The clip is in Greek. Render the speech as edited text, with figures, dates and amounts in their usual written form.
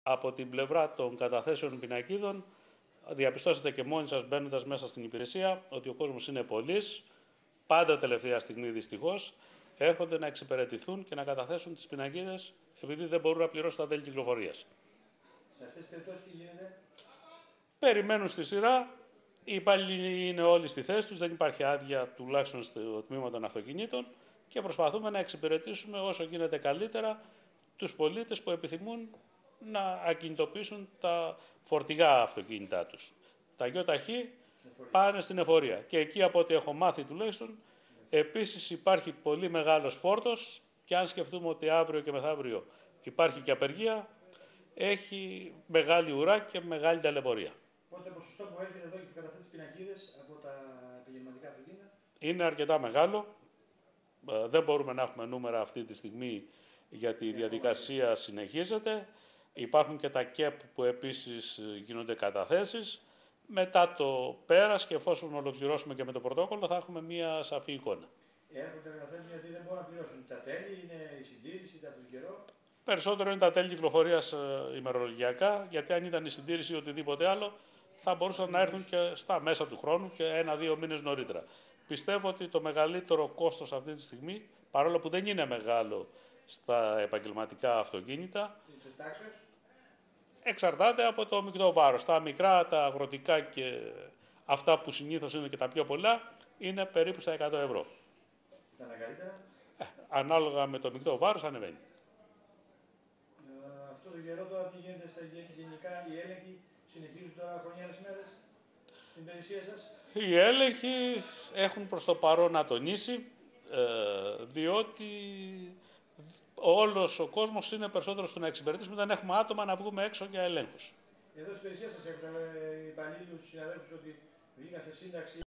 Από την πλευρά των καταθέσεων πινακίδων, διαπιστώσετε και μόνοι σας μπαίνοντας μέσα στην υπηρεσία ότι ο κόσμος είναι πολύς, πάντα τελευταία στιγμή δυστυχώς, έρχονται να εξυπηρετηθούν και να καταθέσουν τις πινακίδες επειδή δεν μπορούν να πληρώσουν τα τέλη κυκλοφορίας. Σε αυτές τις περιπτώσεις τι γίνεται? Περιμένουν στη σειρά, οι υπάλληλοι είναι όλοι στη θέση τους, δεν υπάρχει άδεια τουλάχιστον στο τμήμα των αυτοκινήτων και προσπαθούμε να εξυπηρετήσουμε όσο γίνεται καλύτερα τους πολίτες που επιθυμούν να ακινητοποιήσουν τα φορτηγά αυτοκίνητά τους. Τα ΙΟΤΑΧΗ πάνε στην εφορία και εκεί από ό,τι έχω μάθει τουλάχιστον επίσης υπάρχει πολύ μεγάλος φόρτος και αν σκεφτούμε ότι αύριο και μεθαύριο υπάρχει και απεργία, έχει μεγάλη ουρά και μεγάλη ταλαιπωρία. Οπότε το ποσοστό που έρχεται εδώ και καταθέτει τις πινακίδες από τα επαγγελματικά αυτοκίνητα είναι αρκετά μεγάλο. Δεν μπορούμε να έχουμε νούμερα αυτή τη στιγμή γιατί η διαδικασία συνεχίζεται. Υπάρχουν και τα ΚΕΠ που επίσης γίνονται καταθέσεις. Μετά το πέρας και εφόσον ολοκληρώσουμε και με το πρωτόκολλο θα έχουμε μια σαφή εικόνα. Έρχονται καταθέσεις γιατί δεν μπορούν να πληρώσουν. Τα τέλη είναι η συντήρηση, τα του καιρό. Περισσότερο είναι τα τέλη κυκλοφορίας ημερολογιακά, γιατί αν ήταν η συντήρηση ή οτιδήποτε άλλο, θα μπορούσαν να έρθουν και στα μέσα του χρόνου και 1-2 μήνες νωρίτερα. Πιστεύω ότι το μεγαλύτερο κόστος αυτή τη στιγμή, παρόλο που δεν είναι μεγάλο στα επαγγελματικά αυτοκίνητα, εξαρτάται από το μεικτό βάρος. Τα μικρά, τα αγροτικά και αυτά που συνήθως είναι και τα πιο πολλά, είναι περίπου στα 100 ευρώ. Τα μεγαλύτερα. Ανάλογα με το μεικτό βάρος ανεβαίνει. Αυτό το καιρό τώρα τι γίνεται στα γενικά, οι έλεγχοι συνεχίζουν τώρα χρονιά άλλες μέρες στην υπηρεσία σας? Οι έλεγχοι έχουν προς το παρόν ατονίσει, διότι όλος ο κόσμος είναι περισσότερο στο να εξυπηρετήσουμε, δεν έχουμε άτομα να βγούμε έξω για ελέγχους. Εδώ στην υπηρεσία σας έχετε υπαλλήλους, συναδέλφους ότι βγήκαν σε σύνταξη